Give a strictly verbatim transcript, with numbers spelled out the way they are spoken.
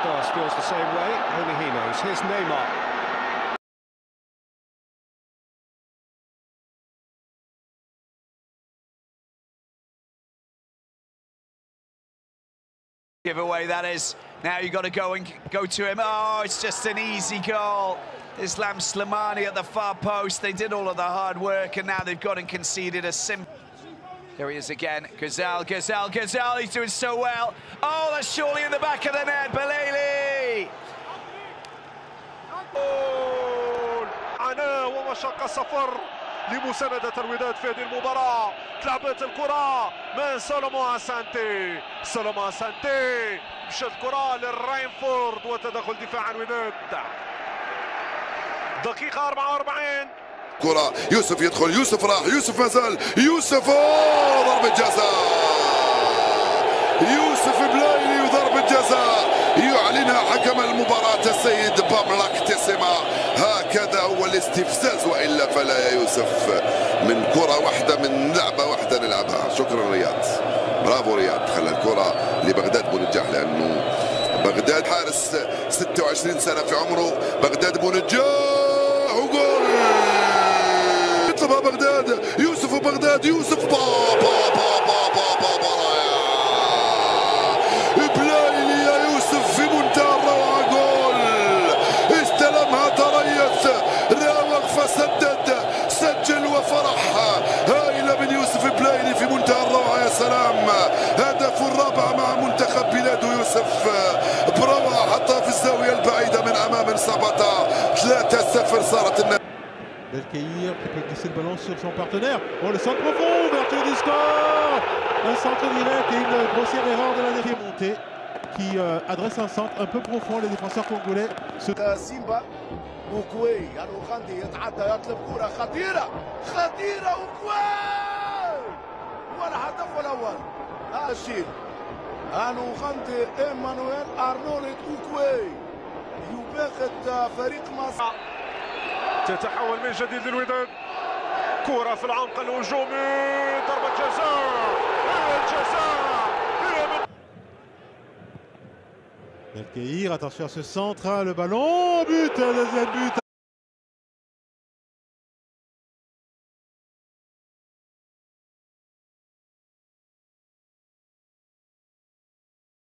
boss feels the same way, only he knows. Here's Neymar. Giveaway that is. Now you've got to go and go to him. Oh, it's just an easy goal. Islam Slimani at the far post. They did all of the hard work, and now they've gone and conceded a simple. Here he is again. Gazal, Gazal, Gazal. He's doing so well. Oh, that's surely in the back of the net. Belali. عناء ومشقة سفر لمساندة الوداد في هذه المباراة. تلعبت الكرة من سولومون سانتي. سولومون سانتي مشت الكرة للراينفورد وتدخل دفاع الوداد. دقيقة أربعة وأربعين. كرة يوسف يدخل، يوسف راح، يوسف مازال، يوسف أوه ضربة جزاء. يوسف بلايلي وضربة جزاء يعلنها حكم المباراة السيد باملاك تسمة. هكذا هو الاستفزاز، والا فلا يا يوسف. من كرة واحدة، من لعبة واحدة نلعبها. شكرا رياض، برافو رياض. خلى الكرة لبغداد بونجاح، لأنه بغداد حارس ستة وعشرين سنة في عمره. بغداد بونجاح وجول. يطلبها بغداد، يوسف وبغداد، يوسف با با با با با با با بلايلي يا يوسف في منتهى الروعة. جول استلمها تريث، راوغ فسدد، سجل وفرح. هائلة من يوسف بلايلي في منتهى الروعة. يا سلام، هدف الرابع مع منتخب بلاده يوسف بروعة، حطها في الزاوية البعيدة من أمام ساباتا. ثلاثة صفر صارت النتيجة. Belkaïr qui peut glisser le ballon sur son partenaire. Oh, le centre profond, ouverture du score. Un centre direct et une grossière erreur de la défense montée qui euh, adresse un centre un peu profond. Les défenseurs congolais se... سيمبا وكوي الأوغندي يتعدى يطلب كرة خطيرة خطيرة وكوي والهدف الأول. هذا الشيء الأوغندي إيمانويل أرنولد وكوي يباغت فريق مصر. تتحول من جديد للوداد. كرة في العمق الهجومي، ضربة جزاء. الجزاء. Belkaïr, attention à ce centre, hein, le ballon, but, deuxième but